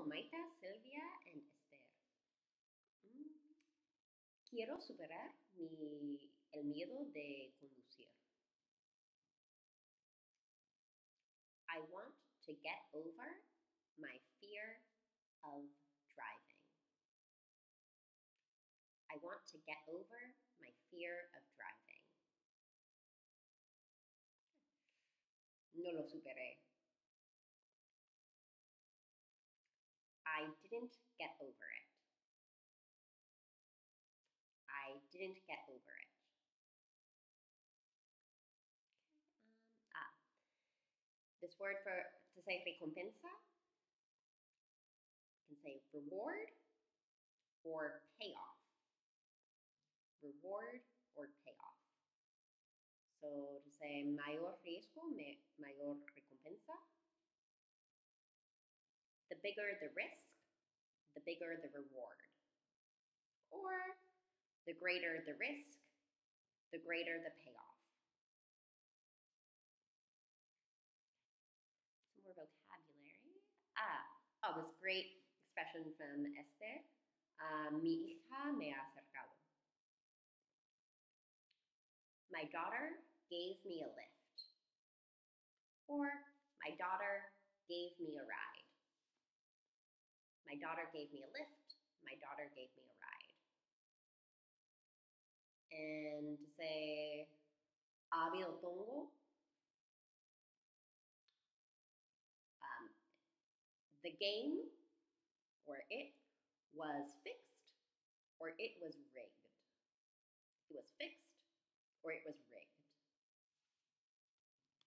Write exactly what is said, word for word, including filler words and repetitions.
Maita, Silvia, and Esther. Mm, Quiero superar mi, el miedo de conducir. I want to get over my fear of driving. I want to get over my fear of driving. No lo superé. I didn't get over it. I didn't get over it. Um, ah, this word for to say recompensa, you can say reward or payoff. Reward or payoff. So to say mayor riesgo, mayor recompensa. The bigger the risk, the bigger the reward. Or the greater the risk, the greater the payoff. Some more vocabulary. Ah, oh, this great expression from Esther. Uh, mi hija me ha acercado. My daughter gave me a lift. Or my daughter gave me a ride. My daughter gave me a lift. My daughter gave me a ride. And to say, ha habido tongo. Um, the game, or it, was fixed, or it was rigged. It was fixed, or it was rigged.